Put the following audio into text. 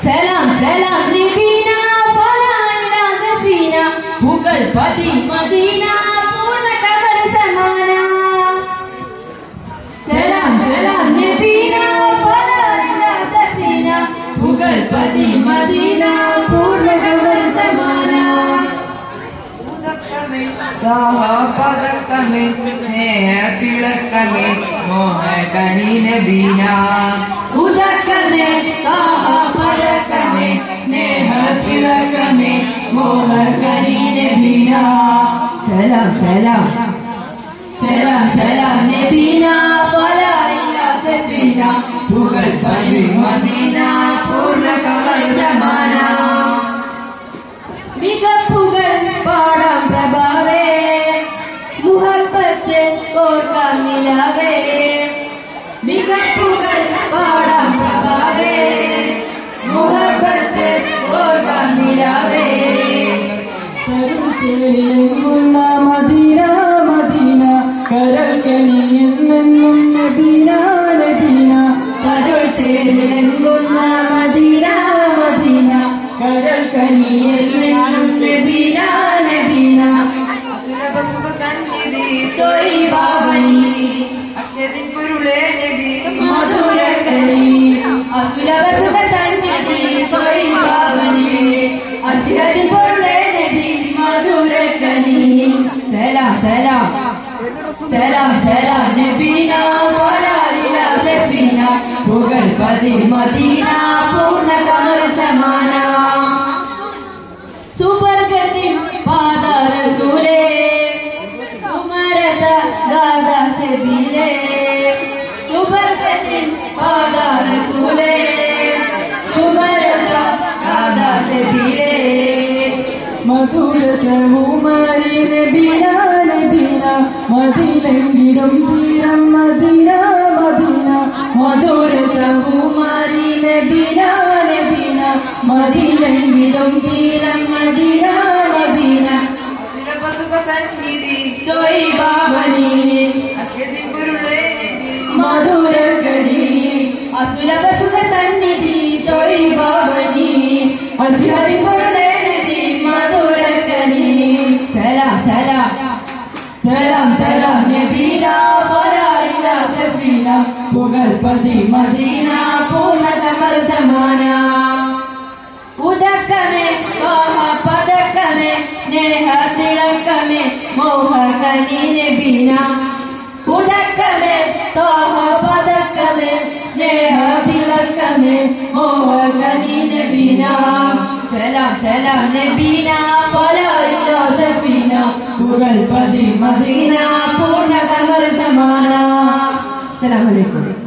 സലാം സലാം നബീന ഫലായില സഫീന പുകൾ പതി മദീന പൂർണ്ണ കമർ സമാന സലാം സലാം നബീന ഫലായില സഫീന പുകൾ പതി മദീന പൂർണ്ണ കമർ സമാന പദക്കമേ സ്നേഹ തിളക്കമേ മോഹകനി നബീന ഉദക്കമേ പദക്കമേ സ്നേഹ തിളക്കമേ മോഹകനി നബീന സലാം സലാം സലാം സലാം നബീന ഫലായില സഫീന പുകൾ പതി മദീന പൂർണ്ണ കമർ സമാന മികപ്പുകൾ പാടാം പ്രഭാവേ മുഹബത്ത് ഓർക്കാൻ നിലാവേ മികപ്പുകൾ പാടാം പ്രഭാവേ മുഹബത്ത് ഓർക്കാൻ നിലാവേ കരുചേലെങ്ങുന്ന മദീന മദീന കരൽക്കനിയെന്നെന്നും നബീന നബീന കരുചേലെങ്ങുന്ന മദീന മദീന കരൽക്കനിയെന്നെന്നും നബീന നബീന സുഖ സന്നിധി തൊയ്ബാവനി അക്ഷതിൻ പൊരുളേ നബി മധുരകനി അസുലഭ സുഖ സന്നിധി തൊയ്ബാവനി അശ്ഹദിൻ പൊരുളേ നബി മധുരകനി സലാം സലാം സലാം സലാം നബീന ഫലായില സഫീന പുകൾ പതി മദീന പൂർണ്ണ കമർ സമാന സുവർഗത്തിൻ പാദ റസൂലേ സുമരസ ഗാദ സബീലേ സുവർഗത്തിൻ പാദ റസൂലേ സുമരസ ഗാദ സബീലേ മധുരസവുമായി നബീന നബീന മദീനെങ്കിലും തീരം മദീന മദീന മധുരസവുമായി നബീന നബീന മദീനെങ്കിലും തീരം മദീന മദീന സുഖ സന്നിധി തൊയ്ബാവനി അക്ഷതിൻ പൊരുളേ നബി മധുരകനി അസുലഭ സുഖ സന്നിധി തൊയ്ബാവനി അശ്ഹദിൻ പൊരുളേ നബി മധുരകനി സലാം സലാം സലാം സലാം നബീന ഫലായില സഫീന പുകൾ പതി മദീന പൂർണ്ണ കമർ സമാന ഉദക്കമേ പദക്കമേ സ്നേഹ തിളക്കമേ മോഹകനി നബീന ഉദക്കമേ പദക്കമേ സ്നേഹ തിളക്കമേ മോഹകനി നബീന സലാം സലാം നബീന ഫലായില സഫീന പുകൾ പതി മദീന പൂർണ്ണ കമർ സമാന. അസ്സലാമു അലൈക്കും.